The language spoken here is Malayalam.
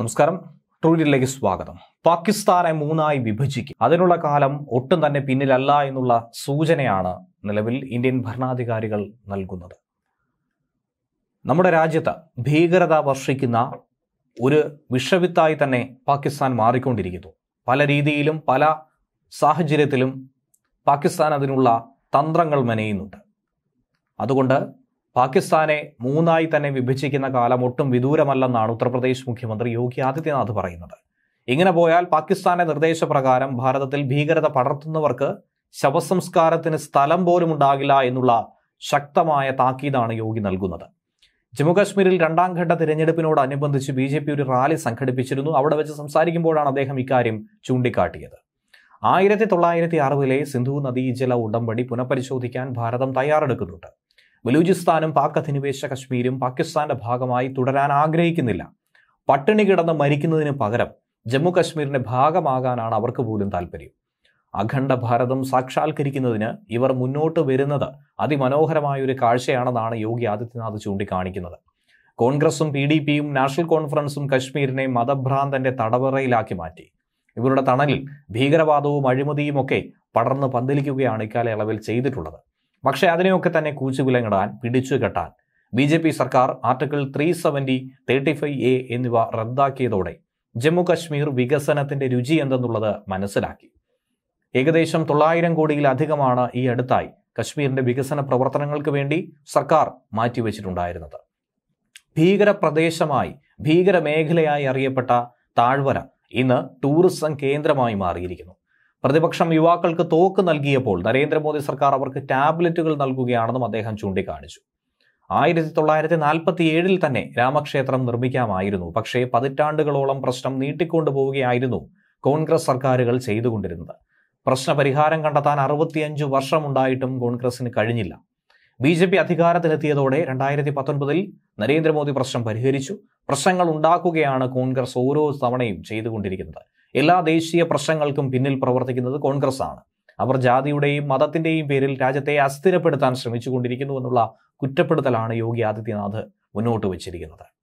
നമസ്കാരം. ട്രൂഡിലേക്ക് സ്വാഗതം. പാകിസ്ഥാനെ മൂന്നായി വിഭജിക്കും, അതിനുള്ള കാലം ഒട്ടും തന്നെ പിന്നിലല്ല എന്നുള്ള സൂചനയാണ് നിലവിൽ ഇന്ത്യൻ ഭരണാധികാരികൾ നൽകുന്നത്. നമ്മുടെ രാജ്യത്ത് ഭീകരത വർഷിക്കുന്ന ഒരു വിഷവിത്തായി തന്നെ പാകിസ്ഥാൻ മാറിക്കൊണ്ടിരിക്കുന്നു. പല രീതിയിലും പല സാഹചര്യത്തിലും പാകിസ്ഥാൻ അതിനുള്ള തന്ത്രങ്ങൾ മെനയുന്നുണ്ട്. അതുകൊണ്ട് പാകിസ്ഥാനെ മൂന്നായി തന്നെ വിഭജിക്കുന്ന കാലം ഒട്ടും വിദൂരമല്ലെന്നാണ് ഉത്തർപ്രദേശ് മുഖ്യമന്ത്രി യോഗി ആദിത്യനാഥ് പറയുന്നത്. ഇങ്ങനെ പോയാൽ പാകിസ്ഥാന്റെ നിർദ്ദേശപ്രകാരം ഭാരതത്തിൽ ഭീകരത പടർത്തുന്നവർക്ക് ശവസംസ്കാരത്തിന് സ്ഥലം പോലും ഉണ്ടാകില്ല എന്നുള്ള ശക്തമായ താക്കീതാണ് യോഗി നൽകുന്നത്. ജമ്മുകാശ്മീരിൽ രണ്ടാം ഘട്ട തിരഞ്ഞെടുപ്പിനോടനുബന്ധിച്ച് BJP ഒരു റാലി സംഘടിപ്പിച്ചിരുന്നു. അവിടെ വെച്ച് സംസാരിക്കുമ്പോഴാണ് അദ്ദേഹം ഇക്കാര്യം ചൂണ്ടിക്കാട്ടിയത്. 1960 സിന്ധു നദീജല ഉടമ്പടി പുനഃപരിശോധിക്കാൻ ഭാരതം തയ്യാറെടുക്കുന്നുണ്ട്. ബലൂചിസ്ഥാനും പാക് അധിനിവേശ കശ്മീരും പാകിസ്ഥാന്റെ ഭാഗമായി തുടരാൻ ആഗ്രഹിക്കുന്നില്ല. പട്ടിണി കിടന്ന് മരിക്കുന്നതിന് പകരം ജമ്മു കശ്മീരിന്റെ ഭാഗമാകാനാണ് അവർക്ക് പോലും താല്പര്യം. അഖണ്ഡ ഭാരതം സാക്ഷാത്കരിക്കുന്നതിന് ഇവർ മുന്നോട്ട് വരുന്നത് അതിമനോഹരമായ ഒരു കാഴ്ചയാണെന്നാണ് യോഗി ആദിത്യനാഥ് ചൂണ്ടിക്കാണിക്കുന്നത്. കോൺഗ്രസും PDPയും നാഷണൽ കോൺഫറൻസും കശ്മീരിനെ മതഭ്രാന്തന്റെ തടവറയിലാക്കി മാറ്റി. ഇവരുടെ തണലിൽ ഭീകരവാദവും അഴിമതിയും ഒക്കെ പടർന്ന് പന്തലിക്കുകയാണ് ഇക്കാലയളവിൽ ചെയ്തിട്ടുള്ളത്. പക്ഷേ അതിനെയൊക്കെ തന്നെ കൂച്ചുവിലങ്ങിടാൻ പിടിച്ചു കെട്ടാൻ BJP സർക്കാർ ആർട്ടിക്കിൾ 370, 35A എന്നിവ റദ്ദാക്കിയതോടെ ജമ്മു കശ്മീർ വികസനത്തിന്റെ രുചി എന്തെന്നുള്ളത് മനസ്സിലാക്കി. ഏകദേശം 900 കോടിയിലധികമാണ് ഈ അടുത്തായി കശ്മീരിന്റെ വികസന പ്രവർത്തനങ്ങൾക്ക് വേണ്ടി സർക്കാർ മാറ്റിവെച്ചിട്ടുണ്ടായിരുന്നത്. ഭീകര പ്രദേശമായി, ഭീകര മേഖലയായി അറിയപ്പെട്ട താഴ്വര ഇന്ന് ടൂറിസം കേന്ദ്രമായി മാറിയിരിക്കുന്നു. പ്രതിപക്ഷം യുവാക്കൾക്ക് തോക്ക് നൽകിയപ്പോൾ നരേന്ദ്രമോദി സർക്കാർ അവർക്ക് ടാബ്ലറ്റുകൾ നൽകുകയാണെന്നും അദ്ദേഹം ചൂണ്ടിക്കാണിച്ചു. 1947 തന്നെ രാമക്ഷേത്രം നിർമ്മിക്കാമായിരുന്നു. പക്ഷേ പതിറ്റാണ്ടുകളോളം പ്രശ്നം നീട്ടിക്കൊണ്ടുപോവുകയായിരുന്നു കോൺഗ്രസ് സർക്കാരുകൾ ചെയ്തുകൊണ്ടിരുന്നത്. പ്രശ്നപരിഹാരം കണ്ടെത്താൻ 65 വർഷമുണ്ടായിട്ടും കോൺഗ്രസിന് കഴിഞ്ഞില്ല. BJP അധികാരത്തിലെത്തിയതോടെ 2019 നരേന്ദ്രമോദി പ്രശ്നം പരിഹരിച്ചു. പ്രശ്നങ്ങൾ ഉണ്ടാക്കുകയാണ് കോൺഗ്രസ് ഓരോ തവണയും ചെയ്തുകൊണ്ടിരിക്കുന്നത്. എല്ലാ ദേശീയ പ്രശ്നങ്ങൾക്കും പിന്നിൽ പ്രവർത്തിക്കുന്നത് കോൺഗ്രസ് ആണ്. അവർ ജാതിയുടെയും മതത്തിന്റെയും പേരിൽ രാജ്യത്തെ അസ്ഥിരപ്പെടുത്താൻ ശ്രമിച്ചുകൊണ്ടിരിക്കുന്നു എന്നുള്ള കുറ്റപ്പെടുത്തലാണ് യോഗി ആദിത്യനാഥ് മുന്നോട്ട് വച്ചിരിക്കുന്നത്.